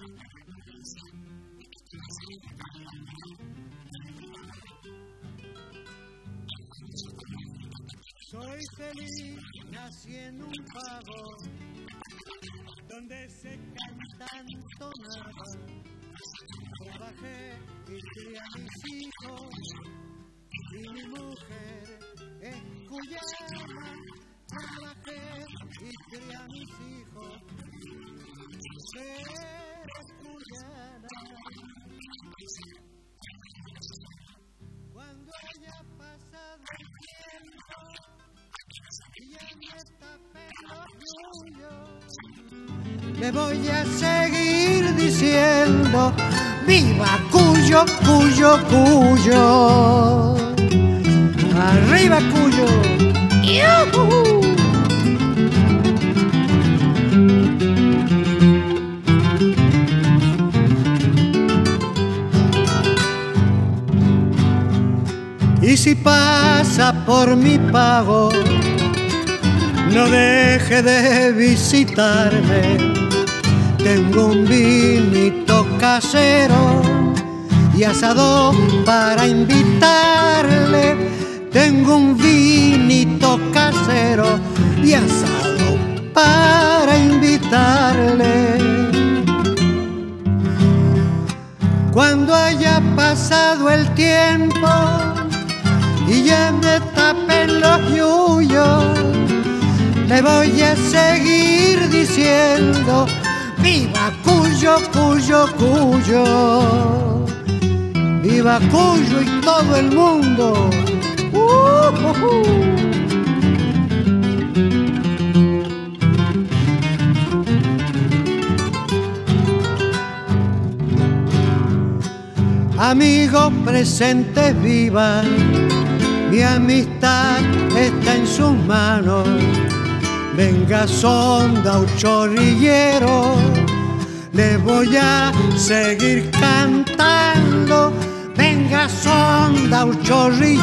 Soy feliz, nací en un pago donde se cantan tonadas. Trabajé y crié a mis hijos y mi mujer es cuyana. Trabajé y crié a mis hijos, es cuyana. Cuando haya pasado el tiempo y ya no está pelo suyo, le voy a seguir diciendo viva Cuyo, Cuyo, Cuyo. Arriba Cuyo. ¡Yuhu! Y si pasa por mi pago, no deje de visitarme. Tengo un vinito casero y asado para invitarle. Tengo un vinito casero y asado para invitarle. Cuando haya pasado el tiempo y ya me tapen los yuyos, le voy a seguir diciendo viva Cuyo, Cuyo, Cuyo. Viva Cuyo y todo el mundo. Amigos presentes vivan, mi amistad está en sus manos. Venga sonda un chorrillero, le voy a seguir cantando. Venga sonda un chorrillero.